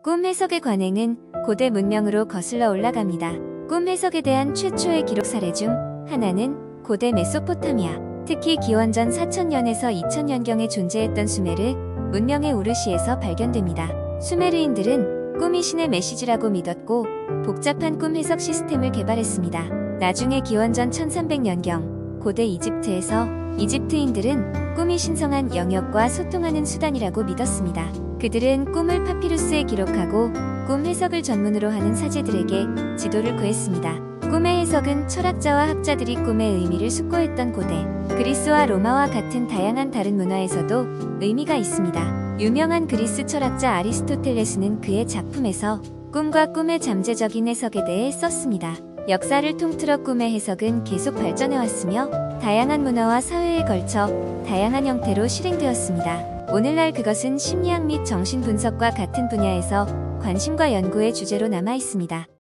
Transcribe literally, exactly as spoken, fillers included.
꿈 해석의 관행은 고대 문명으로 거슬러 올라갑니다. 꿈 해석에 대한 최초의 기록 사례 중 하나는 고대 메소포타미아, 특히 기원전 사천 년에서 이천 년경에 존재했던 수메르 문명의 우르시에서 발견됩니다. 수메르인들은 꿈이 신의 메시지라고 믿었고 복잡한 꿈 해석 시스템을 개발했습니다. 나중에 기원전 천삼백 년경 고대 이집트에서 이집트인들은 꿈이 신성한 영역과 소통하는 수단이라고 믿었습니다. 그들은 꿈을 파피루스에 기록하고 꿈 해석을 전문으로 하는 사제들에게 지도를 구했습니다. 꿈의 해석은 철학자와 학자들이 꿈의 의미를 숙고했던 고대 그리스와 로마와 같은 다양한 다른 문화에서도 의미가 있습니다. 유명한 그리스 철학자 아리스토텔레스는 그의 작품에서 꿈과 꿈의 잠재적인 해석에 대해 썼습니다. 역사를 통틀어 꿈의 해석은 계속 발전해왔으며 다양한 문화와 사회에 걸쳐 다양한 형태로 실행되었습니다. 오늘날 그것은 심리학 및 정신분석과 같은 분야에서 관심과 연구의 주제로 남아 있습니다.